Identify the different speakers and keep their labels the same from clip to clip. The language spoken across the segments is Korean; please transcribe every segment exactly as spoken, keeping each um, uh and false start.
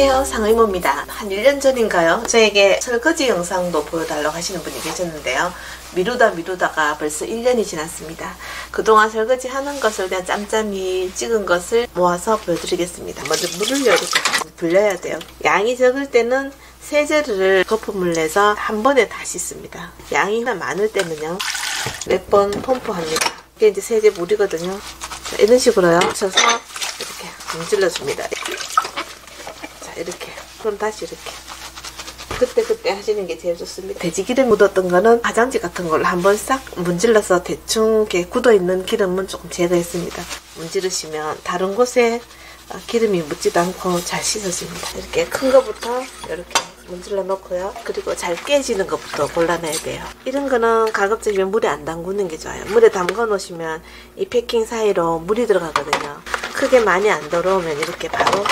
Speaker 1: 안녕하세요, 상의모입니다. 한 일 년 전인가요? 저에게 설거지 영상도 보여달라고 하시는 분이 계셨는데요. 미루다 미루다가 벌써 일 년이 지났습니다. 그동안 설거지 하는 것을 그냥 짬짬이 찍은 것을 모아서 보여드리겠습니다. 먼저 물을 이렇게 불려야 돼요. 양이 적을 때는 세제를 거품을 내서 한 번에 다 씻습니다. 양이 많을 때는요, 몇 번 펌프합니다. 이게 이제 세제 물이거든요. 자, 이런 식으로요. 쳐서 이렇게 문질러 줍니다. 자, 이렇게. 그럼 다시 이렇게. 그때 그때 하시는 게 제일 좋습니다. 돼지 기름 묻었던 거는 화장지 같은 걸로 한번 싹 문질러서 대충 이렇게 굳어있는 기름은 조금 제거했습니다. 문지르시면 다른 곳에 기름이 묻지도 않고 잘 씻어집니다. 이렇게 큰 거부터 이렇게 문질러 놓고요. 그리고 잘 깨지는 것부터 골라내야 돼요. 이런 거는 가급적이면 물에 안 담그는 게 좋아요. 물에 담궈 놓으시면 이 패킹 사이로 물이 들어가거든요. 크게 많이 안 들어오면 이렇게 바로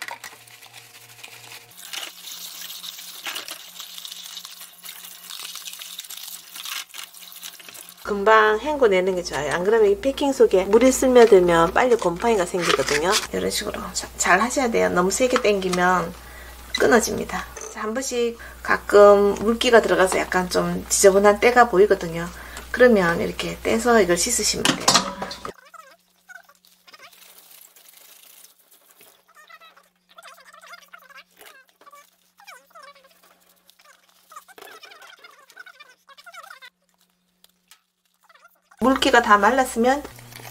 Speaker 1: 금방 헹궈내는 게 좋아요. 안 그러면 이 패킹 속에 물이 스며들면 빨리 곰팡이가 생기거든요. 이런 식으로 잘 하셔야 돼요. 너무 세게 당기면 끊어집니다. 한 번씩 가끔 물기가 들어가서 약간 좀 지저분한 때가 보이거든요. 그러면 이렇게 떼서 이걸 씻으시면 돼요. 물기가 다 말랐으면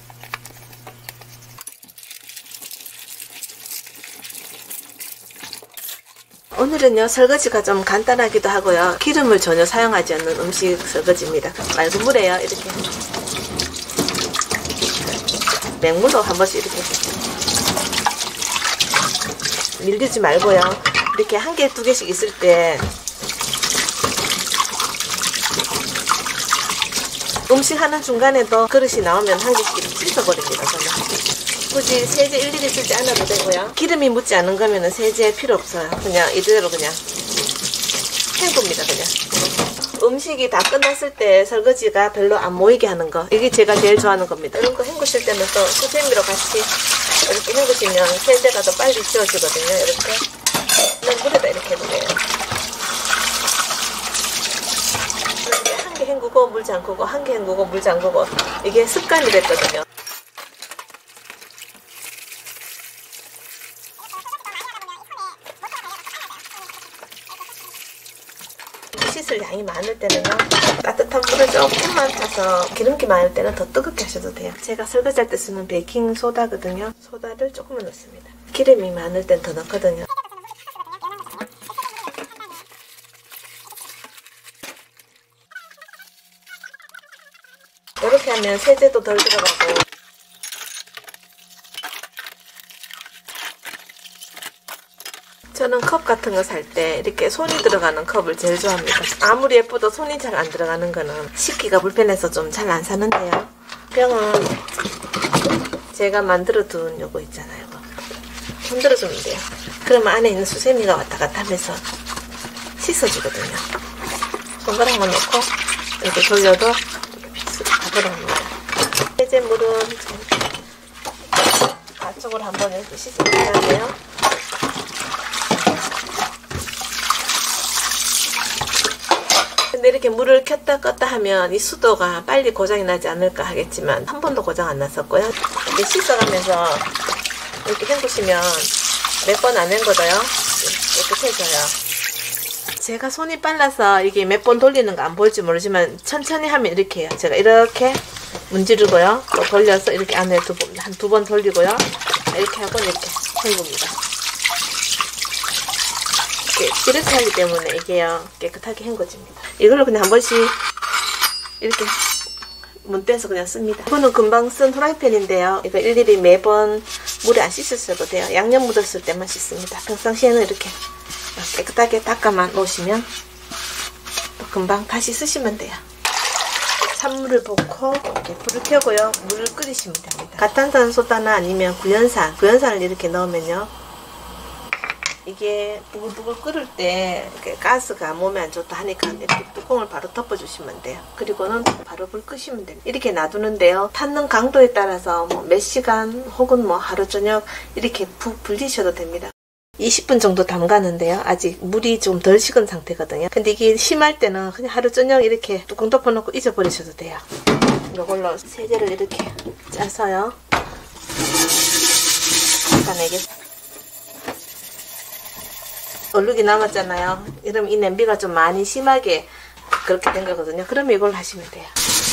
Speaker 1: 오늘은요, 설거지가 좀 간단하기도 하고요, 기름을 전혀 사용하지 않는 음식 설거지입니다. 맑은 물에요, 이렇게 맹물로 한 번씩 이렇게 밀리지 말고요. 이렇게 한 개, 두 개씩 있을 때 음식 하는 중간에도 그릇이 나오면 한 개씩 이렇게 씻어버립니다. 저는 굳이 세제 일일이 쓰지 않아도 되고요. 기름이 묻지 않은 거면 세제 필요 없어요. 그냥 이대로 그냥 헹굽니다. 그냥 음식이 다 끝났을 때 설거지가 별로 안 모이게 하는 거, 이게 제가 제일 좋아하는 겁니다. 이런 거 헹구실 때는 또 수세미로 같이 이렇게 헹구시면 세제가 더 빨리 지워지거든요. 이렇게 그냥 물에다 이렇게 해도 돼요. 한 개 헹구고 물 잠그고, 한 개 헹구고 물 잠그고, 이게 습관이 됐거든요. 씻을 양이 많을 때는요, 따뜻한 물을 조금만 타서, 기름기 많을 때는 더 뜨겁게 하셔도 돼요. 제가 설거지할 때 쓰는 베이킹 소다거든요. 소다를 조금만 넣습니다. 기름이 많을 땐 더 넣거든요. 이렇게 하면 세제도 덜 들어가고, 저는 컵 같은 거 살 때 이렇게 손이 들어가는 컵을 제일 좋아합니다. 아무리 예뻐도 손이 잘 안 들어가는 거는 씻기가 불편해서 좀 잘 안 사는데요. 병은 제가 만들어 둔 요거 있잖아요. 흔들어 주면 돼요. 그러면 안에 있는 수세미가 왔다 갔다 하면서 씻어주거든요. 손가락만 넣고 이렇게 돌려도 가버립니다. 세제물은 가쪽으로 한번 이렇게 씻어주세요. 근데 이렇게 물을 켰다 껐다 하면 이 수도가 빨리 고장이 나지 않을까 하겠지만 한 번도 고장 안 났었고요. 이렇게 씻어가면서 이렇게 헹구시면 몇 번 안 헹궈도요, 깨끗해져요. 제가 손이 빨라서 이게 몇 번 돌리는 거 안 보일지 모르지만 천천히 하면 이렇게 해요. 제가 이렇게 문지르고요, 또 돌려서 이렇게 안에 두 번, 한 두 번 돌리고요, 이렇게 하고 이렇게 헹굽니다. 이렇게 하기 때문에 이게요, 깨끗하게 헹궈집니다. 이걸로 그냥 한 번씩 이렇게 문 떼서 그냥 씁니다. 이거는 금방 쓴 후라이팬인데요, 이거 일일이 매번 물에 안 씻으셔도 돼요. 양념 묻었을 때만 씻습니다. 평상시에는 이렇게 깨끗하게 닦아만 놓으시면 또 금방 다시 쓰시면 돼요. 찬물을 붓고 이렇게 불을 켜고요, 물을 끓이시면 됩니다. 가탄산 소다나 아니면 구연산, 구연산을 이렇게 넣으면요, 이게 부글부글 끓을 때 이렇게 가스가 몸에 안 좋다 하니까 이렇게 뚜껑을 바로 덮어주시면 돼요. 그리고는 바로 불 끄시면 됩니다. 이렇게 놔두는데요, 탔는 강도에 따라서 뭐 몇 시간 혹은 뭐 하루 저녁 이렇게 푹 불리셔도 됩니다. 이십 분 정도 담가는데요. 아직 물이 좀 덜 식은 상태거든요. 근데 이게 심할 때는 그냥 하루 저녁 이렇게 뚜껑 덮어놓고 잊어버리셔도 돼요. 이걸로 세제를 이렇게 짜서요. 닦아내겠습니다. 얼룩이 남았잖아요. 이러면 이 냄비가 좀 많이 심하게 그렇게 된 거거든요. 그러면 이걸 하시면 돼요.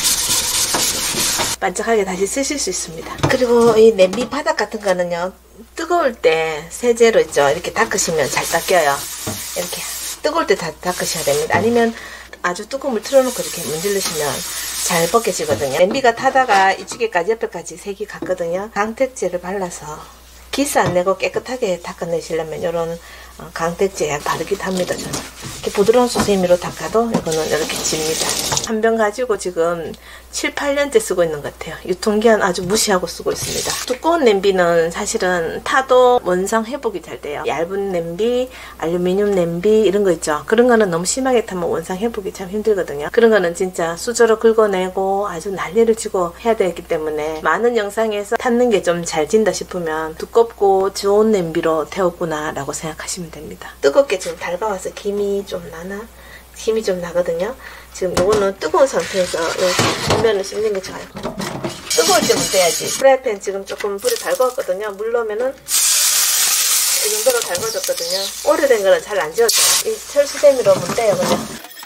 Speaker 1: 반짝하게 다시 쓰실 수 있습니다. 그리고 이 냄비 바닥 같은 거는요, 뜨거울 때 세제로 있죠, 이렇게 닦으시면 잘 닦여요. 이렇게 뜨거울 때 다 닦으셔야 됩니다. 아니면 아주 뜨거운 물 틀어놓고 이렇게 문질르시면 잘 벗겨지거든요. 냄비가 타다가 이쪽에까지 옆에까지 색이 갔거든요. 강택제를 발라서 기스 안 내고 깨끗하게 닦아내시려면 이런 강택제 바르기도 합니다. 저는 이렇게 부드러운 수세미로 닦아도 이거는 이렇게 집니다. 한 병 가지고 지금 칠, 팔 년째 쓰고 있는 것 같아요. 유통기한 아주 무시하고 쓰고 있습니다. 두꺼운 냄비는 사실은 타도 원상 회복이 잘 돼요. 얇은 냄비, 알루미늄 냄비 이런 거 있죠. 그런 거는 너무 심하게 타면 원상 회복이 참 힘들거든요. 그런 거는 진짜 수저로 긁어내고 아주 난리를 치고 해야 되기 때문에 많은 영상에서 탔는 게 좀 잘 진다 싶으면 두껍고 좋은 냄비로 태웠구나 라고 생각하시면 됩니다. 뜨겁게 지금 달가워서 김이 좀 나나? 김이 좀 나거든요. 지금 이거는 뜨거운 상태에서 뒷면을 씹는 게 좋아요. 뜨거울 때 문대야지. 프라이팬 지금 조금 불이 달궈왔거든요. 물 넣으면은 이 정도로 달궈졌거든요. 오래된 거는 잘 안 지워져요. 이 철수세미로 문대요 그냥.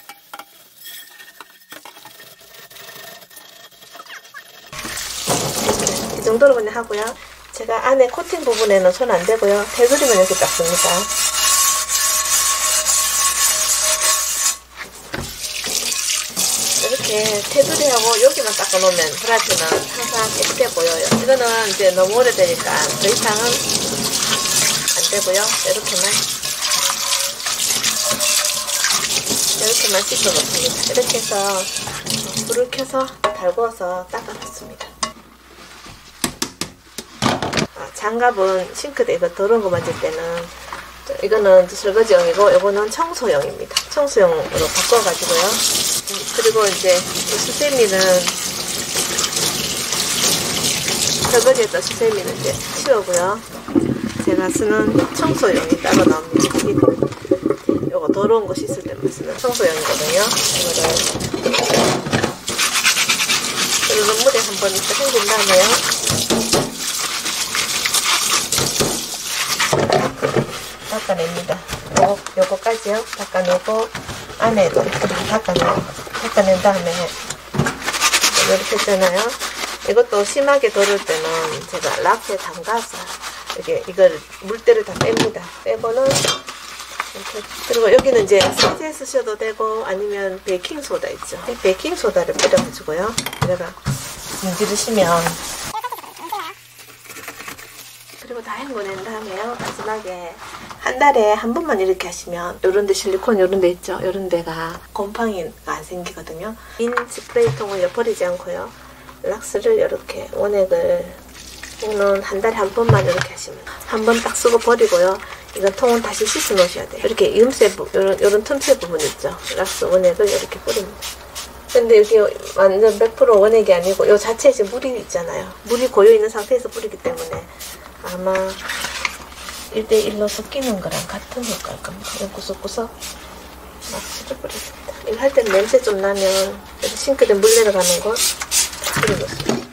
Speaker 1: 이렇게 이 정도로 그냥 하고요. 제가 안에 코팅 부분에는 손 안 대고요. 테두리만 이렇게 닦습니다. 이렇게 테두리하고 여기만 닦아놓으면 프라이팬은 항상 깨끗해 보여요. 이거는 이제 너무 오래되니까 더 이상은 안 되고요. 이렇게만 이렇게만 씻어 놓습니다. 이렇게 해서 불을 켜서 달궈서 닦아놨습니다. 아, 장갑은 싱크대 이거 더러운 거 만질 때는 이거는 설거지용이고 이거는 청소용입니다. 청소용으로 바꿔가지고요. 그리고 이제 수세미는 설거지했던 수세미는 이제 치우고요. 제가 쓰는 청소용이 따로 나옵니다. 요거 더러운 거 씻을 때만 쓰는 청소용이거든요. 이거를 그리고 물에 한번 이렇게 헹군 다음에요. 닦아냅니다. 요거, 요거까지요. 닦아내고 안에도 닦아내요. 닦아낸 다음에 이렇게 했잖아요. 이것도 심하게 더러울 때는 제가 락스에 담가서 이렇게 이걸 물때를 다 뺍니다. 빼고는 이렇게. 그리고 여기는 이제 세제 쓰셔도 되고 아니면 베이킹소다 있죠. 베이킹소다를 뿌려가지고요. 내가 문지르시면 그리고 다 헹궈낸 다음에요. 마지막에 한 달에 한 번만 이렇게 하시면 요런데 실리콘 요런데 있죠. 요런데가 곰팡이가 안 생기거든요. 빈 스프레이통을 버리지 않고요. 락스를 이렇게 원액을 이거는 한 달에 한 번만 이렇게 하시면 한 번 딱 쓰고 버리고요. 이건 통은 다시 씻어 놓으셔야 돼요. 이렇게 이음새 요런, 요런 틈새 부분 있죠. 락스 원액을 이렇게 뿌립니다. 근데 여기 완전 백 퍼센트 원액이 아니고 요 자체에 지금 물이 있잖아요. 물이 고여있는 상태에서 뿌리기 때문에 아마 일 대 일로 섞이는 거랑 같은 효과일 겁니다. 이거 구석구석 락스를 뿌리겠습니다. 이거 할 때는 냄새 좀 나면 싱크대 물 내려가는 거 뿌리고 있습니다.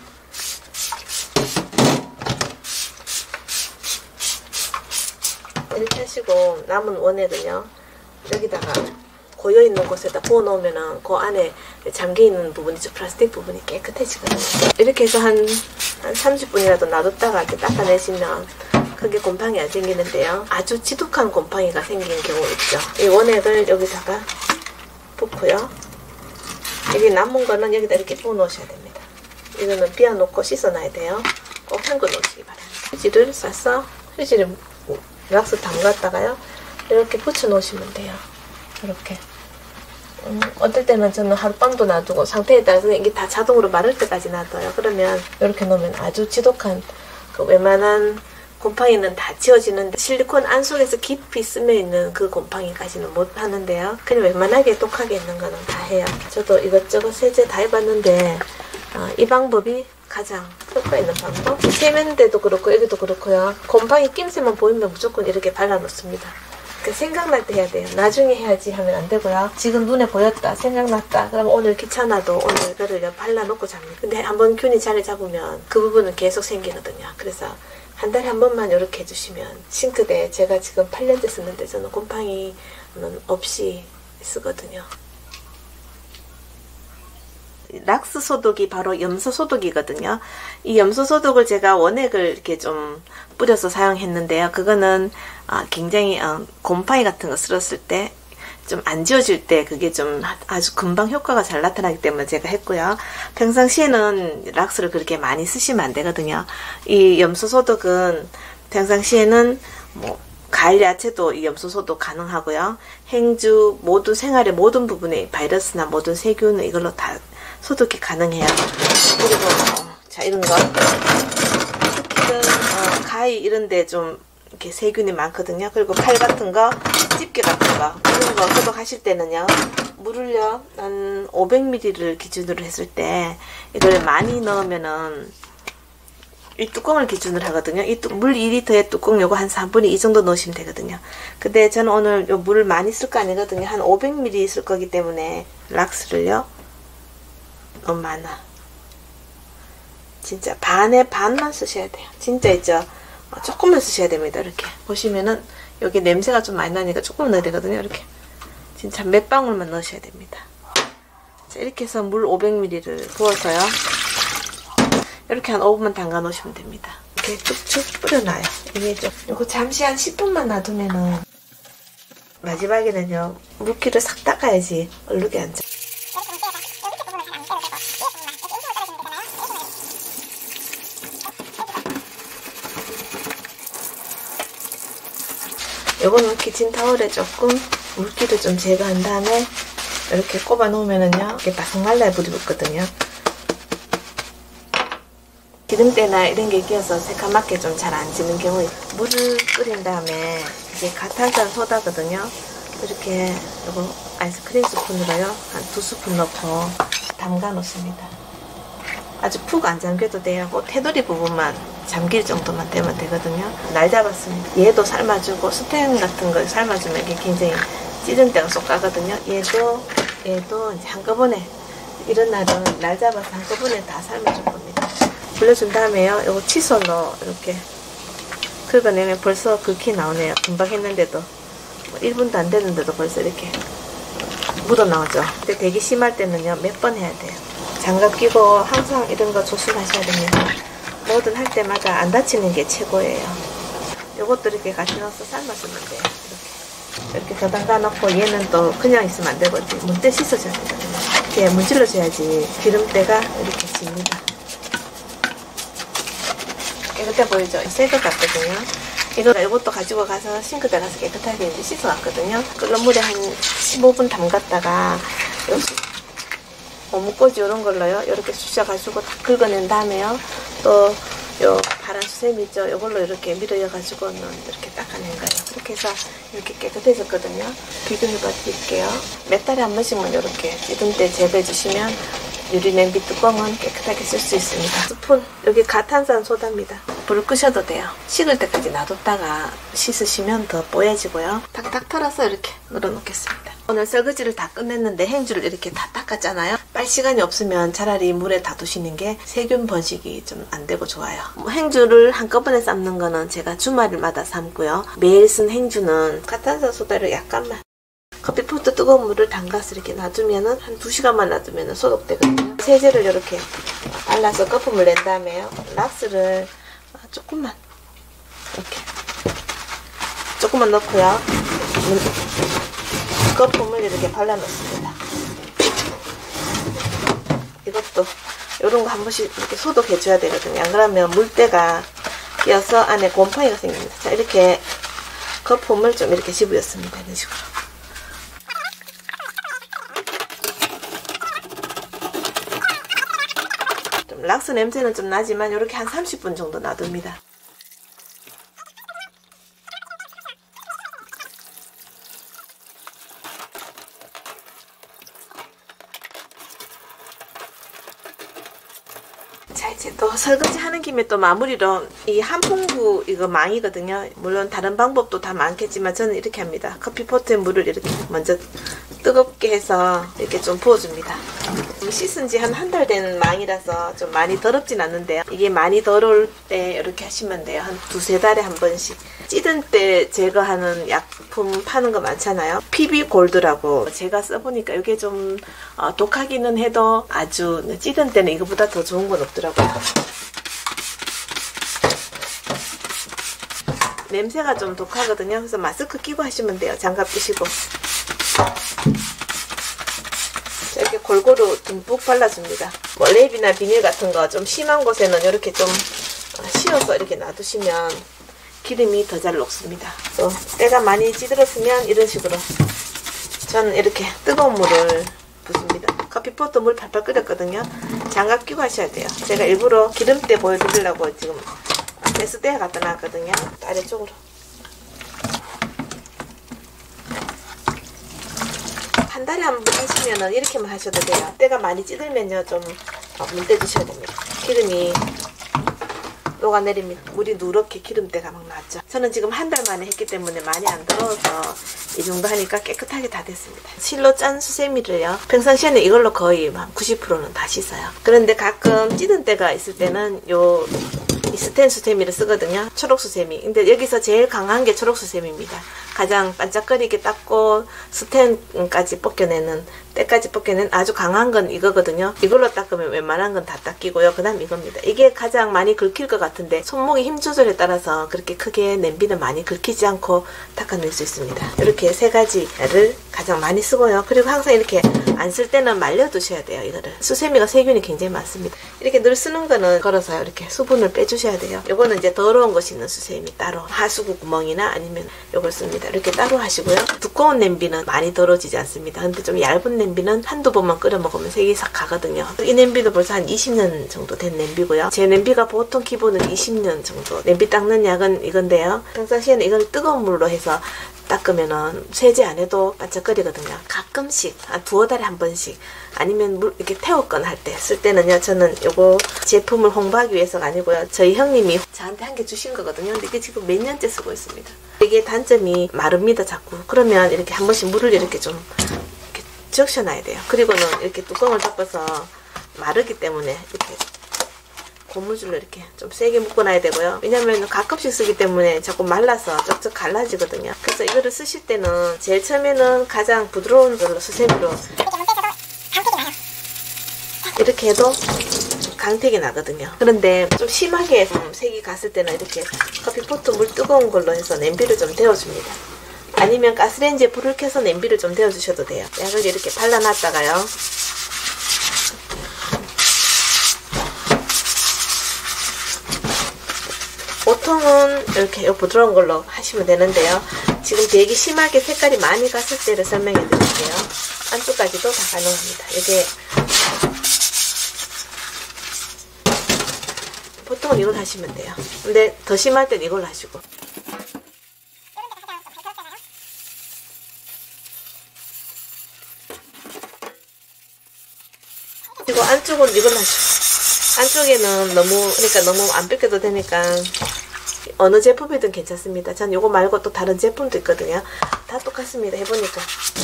Speaker 1: 이렇게 하시고 남은 원액은요 여기다가 고여있는 곳에다 부어 놓으면은 그 안에 잠겨있는 부분이죠. 플라스틱 부분이 깨끗해지거든요. 이렇게 해서 한, 한 삼십 분이라도 놔뒀다가 이렇게 닦아내시면 크게 곰팡이 안 생기는데요. 아주 지독한 곰팡이가 생긴 경우 있죠. 이 원액을 여기다가 붓고요. 여기 남은 거는 여기다 이렇게 부어 놓으셔야 됩니다. 이거는 비워놓고 씻어놔야 돼요. 꼭 헹궈 놓으시기 바랍니다. 휴지를 싸서 휴지를 락스 담갔다가요. 이렇게 붙여 놓으시면 돼요. 이렇게. 음, 어떨 때는 저는 하룻밤도 놔두고 상태에 따라서 이게 다 자동으로 마를 때까지 놔둬요. 그러면 이렇게 놓으면 아주 지독한 그 웬만한 곰팡이는 다 지워지는데 실리콘 안 속에서 깊이 스며있는 그 곰팡이까지는 못 하는데요. 그냥 웬만하게 독하게 있는 거는 다 해요. 저도 이것저것 세제 다 해봤는데 어, 이 방법이 가장 효과 있는 방법. 세면대도 그렇고 여기도 그렇고요. 곰팡이 낌새만 보이면 무조건 이렇게 발라놓습니다. 그러니까 생각날 때 해야 돼요. 나중에 해야지 하면 안 되고요. 지금 눈에 보였다, 생각났다, 그럼 오늘 귀찮아도 오늘 이거를 발라놓고 잡니다. 근데 한번 균이 자리 잡으면 그 부분은 계속 생기거든요. 그래서 한 달에 한 번만 이렇게 해주시면, 싱크대 제가 지금 팔 년째 쓰는데 저는 곰팡이는 없이 쓰거든요. 락스 소독이 바로 염소 소독이거든요. 이 염소 소독을 제가 원액을 이렇게 좀 뿌려서 사용했는데요. 그거는 어, 굉장히 어, 곰팡이 같은 거 쓸었을 때 좀 안 지워질 때 그게 좀 아주 금방 효과가 잘 나타나기 때문에 제가 했고요. 평상시에는 락스를 그렇게 많이 쓰시면 안 되거든요. 이 염소 소독은 평상시에는 뭐 과일 야채도 이 염소 소독 가능하고요. 행주 모든 생활의 모든 부분에 바이러스나 모든 세균은 이걸로 다 소독이 가능해요. 그리고 어, 자 이런 거 특히는 어, 가위 이런데 좀 이렇게 세균이 많거든요. 그리고 칼 같은 거, 집게 같은 거 이런 거 소독하실 때는요, 물을요 한 오백 밀리리터를 기준으로 했을 때 이걸 많이 넣으면은 이 뚜껑을 기준으로 하거든요. 이 물 이 리터의 뚜껑 요거 한 삼분의 이 정도 넣으시면 되거든요. 근데 저는 오늘 요 물을 많이 쓸 거 아니거든요. 한 오백 밀리리터 쓸 거기 때문에 락스를요 너무 많아. 진짜 반에 반만 쓰셔야 돼요. 진짜 있죠. 어, 조금만 쓰셔야 됩니다. 이렇게 보시면은 여기 냄새가 좀 많이 나니까 조금 넣어야 되거든요. 이렇게 진짜 몇 방울만 넣으셔야 됩니다. 자, 이렇게 해서 물 오백 밀리리터를 부어서요. 이렇게 한 오 분만 담가 놓으시면 됩니다. 이렇게 쭉쭉 뿌려놔요. 이게 좀 이거 잠시 한 십 분만 놔두면은 마지막에는요 물기를 싹 닦아야지 얼룩이 안 져. 요거는 키친타올에 조금 물기를 좀 제거한 다음에 이렇게 꼽아 놓으면은요 이렇게 바삭 말라야 불이 붙거든요. 기름때나 이런 게 끼어서 새카맣게 좀 잘 안 지는 경우에 물을 끓인 다음에 이게 가탄산 소다거든요. 이렇게 요거 아이스크림 스푼으로요 한 두 스푼 넣고 담가 놓습니다. 아주 푹 안 잠겨도 돼요. 그 테두리 부분만 잠길 정도만 되면 되거든요. 날 잡았습니다. 얘도 삶아주고 스팸 같은 걸 삶아주면 이게 굉장히 찌든 때가 쏙 가거든요. 얘도 얘도 이제 한꺼번에 이런 날은 날 잡아서 한꺼번에 다 삶아줄 겁니다. 불려준 다음에요. 요거 칫솔로 이렇게 긁어내면 벌써 굵게 나오네요. 금방 했는데도 뭐 일 분도 안 됐는데도 벌써 이렇게 묻어 나오죠. 근데 되게 심할 때는요 몇 번 해야 돼요. 장갑 끼고 항상 이런 거 조심하셔야 됩니다. 뭐든 할 때마다 안 다치는 게 최고예요. 요것도 이렇게 같이 넣어서 삶아주면 돼요. 이렇게 이렇게 더 담가 놓고 얘는 또 그냥 있으면 안 되거든요. 문때 씻어줘야 되거든요. 이렇게 문질러줘야지 기름때가 이렇게 집니다. 깨끗해 보이죠? 새 것 같거든요. 이거 이것도 가지고 가서 싱크대 가서 깨끗하게 이제 씻어왔거든요. 끓는 물에 한 십오 분 담갔다가 오목꼬지 이런 걸로요. 이렇게 쑤셔가지고 다 긁어낸 다음에요. 또 요 파란 수세미 있죠? 이걸로 이렇게 밀어여가지고는 이렇게 닦아낸 거예요. 그렇게 해서 이렇게 깨끗해졌거든요. 비교해봐 드릴게요. 몇 달에 한 번씩만 이렇게 찌든 때 제거해 주시면 유리 냄비 뚜껑은 깨끗하게 쓸 수 있습니다. 스푼, 여기 가탄산 소다입니다. 불을 끄셔도 돼요. 식을 때까지 놔뒀다가 씻으시면 더 뽀얘지고요. 탁탁 털어서 이렇게 늘어놓겠습니다. 오늘 설거지를 다 끝냈는데 행주를 이렇게 다 닦았잖아요. 빨 시간이 없으면 차라리 물에 다 두시는 게 세균 번식이 좀 안 되고 좋아요. 뭐 행주를 한꺼번에 삶는 거는 제가 주말마다 삶고요. 매일 쓴 행주는 가탄산 소다를 약간만, 커피포트 뜨거운 물을 담가서 이렇게 놔두면은 한 두 시간만 놔두면 소독되거든요. 세제를 이렇게 발라서 거품을 낸 다음에요. 락스를 조금만 이렇게 조금만 넣고요. 거품을 이렇게 발라 놓습니다. 이것도 이런 거 한 번씩 이렇게 소독해 줘야 되거든요. 안 그러면 물때가 끼어서 안에 곰팡이가 생깁니다. 자, 이렇게 거품을 좀 이렇게 집어였습니다. 이런 식으로. 좀 락스 냄새는 좀 나지만 이렇게 한 삼십 분 정도 놔둡니다. 자, 이제 또 설거지 하는 김에 또 마무리로 이 한풍구 이거 망이거든요. 물론 다른 방법도 다 많겠지만 저는 이렇게 합니다. 커피포트에 물을 이렇게 먼저 뜨겁게 해서 이렇게 좀 부어줍니다. 씻은 지 한 한 달 된 망이라서 좀 많이 더럽진 않는데요. 이게 많이 더러울 때 이렇게 하시면 돼요. 한 두세 달에 한 번씩. 찌든 때 제거하는 약품 파는 거 많잖아요. 피비 골드라고 제가 써보니까 이게 좀 어, 독하기는 해도 아주 찌든 때는 이거보다 더 좋은 건 없더라고요. 냄새가 좀 독하거든요. 그래서 마스크 끼고 하시면 돼요. 장갑 끼시고. 이렇게 골고루 듬뿍 발라줍니다. 뭐 랩이나 비닐 같은 거 좀 심한 곳에는 이렇게 좀 씌워서 이렇게 놔두시면 기름이 더 잘 녹습니다. 또 때가 많이 찌들었으면 이런 식으로 저는 이렇게 뜨거운 물을 붓습니다. 커피포트 물 팔팔 끓였거든요. 장갑 끼고 하셔야 돼요. 제가 일부러 기름때 보여드리려고 지금 베스트에 갖다 놨거든요. 아래쪽으로. 한 달에 한 번 하시면은 이렇게만 하셔도 돼요. 때가 많이 찌들면요 좀 문대 주셔야 됩니다. 기름이 녹아내립니다. 물이 누렇게 기름때가 막 나죠. 저는 지금 한 달 만에 했기 때문에 많이 안 더러워서 이 정도 하니까 깨끗하게 다 됐습니다. 실로 짠 수세미를요. 평상시에는 이걸로 거의 한 구십 퍼센트는 다 씻어요. 그런데 가끔 찌든 때가 있을 때는 요 이 스텐 수세미를 쓰거든요. 초록 수세미. 근데 여기서 제일 강한 게 초록 수세미입니다. 가장 반짝거리게 닦고 스텐까지 벗겨내는, 때까지 벗겨낸 아주 강한 건 이거거든요. 이걸로 닦으면 웬만한 건 다 닦이고요. 그 다음 이겁니다. 이게 가장 많이 긁힐 것 같은데 손목의 힘 조절에 따라서 그렇게 크게 냄비는 많이 긁히지 않고 닦아낼 수 있습니다. 이렇게 세 가지를 가장 많이 쓰고요. 그리고 항상 이렇게 안 쓸 때는 말려두셔야 돼요. 이거를. 수세미가 세균이 굉장히 많습니다. 이렇게 늘 쓰는 거는 걸어서 이렇게 수분을 빼주셔야 돼요. 요거는 이제 더러운 것이 있는 수세미 따로 하수구 구멍이나 아니면 요걸 씁니다. 이렇게 따로 하시고요. 두꺼운 냄비는 많이 더러워지지 않습니다. 근데 좀 얇은 냄비는 한두 번만 끓여 먹으면 색이 싹 가거든요. 이 냄비도 벌써 한 이십 년 정도 된 냄비고요. 제 냄비가 보통 기본은 이십 년 정도. 냄비 닦는 약은 이건데요. 평상시에는 이걸 뜨거운 물로 해서 닦으면은 세제 안 해도 반짝거리거든요. 가끔씩 한 두어 달에 한 번씩 아니면 물 이렇게 태웠거나 할 때 쓸 때는요. 저는 요거 제품을 홍보하기 위해서가 아니고요. 저희 형님이 저한테 한 개 주신 거거든요. 근데 이게 지금 몇 년째 쓰고 있습니다. 이게 단점이 마릅니다. 자꾸. 그러면 이렇게 한 번씩 물을 이렇게 좀 이렇게 적셔놔야 돼요. 그리고는 이렇게 뚜껑을 덮어서 마르기 때문에 이렇게 고무줄로 이렇게 좀 세게 묶어놔야 되고요. 왜냐면 가끔씩 쓰기 때문에 자꾸 말라서 쩍쩍 갈라지거든요. 그래서 이거를 쓰실 때는 제일 처음에는 가장 부드러운 걸로 수세미로 이렇게 해도 강택이 나거든요. 그런데 좀 심하게 색이 갔을 때는 이렇게 커피포트 물 뜨거운 걸로 해서 냄비를 좀 데워줍니다. 아니면 가스레인지에 불을 켜서 냄비를 좀 데워주셔도 돼요. 약을 이렇게 발라놨다가요. 보통은 이렇게 부드러운 걸로 하시면 되는데요. 지금 되게 심하게 색깔이 많이 갔을 때를 설명해 드릴게요. 안쪽까지도 다 가능합니다. 이게 보통은 이걸 하시면 돼요. 근데 더 심할 땐 이걸 하시고. 그리고 안쪽은 이걸 하시고. 안쪽에는 너무 그러니까 너무 안 뺏겨도 되니까 어느 제품이든 괜찮습니다. 전 요거 말고 또 다른 제품도 있거든요. 다 똑같습니다. 해보니까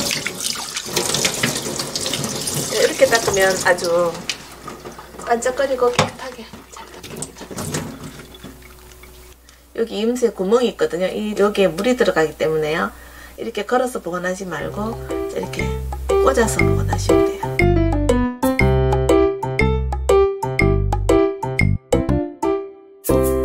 Speaker 1: 이렇게 닦으면 아주 반짝거리고 깨끗하게 잘 닦입니다. 여기 이음새 구멍이 있거든요. 이 여기에 물이 들어가기 때문에요. 이렇게 걸어서 보관하지 말고 이렇게 꽂아서 보관하시면 돼요.
Speaker 2: you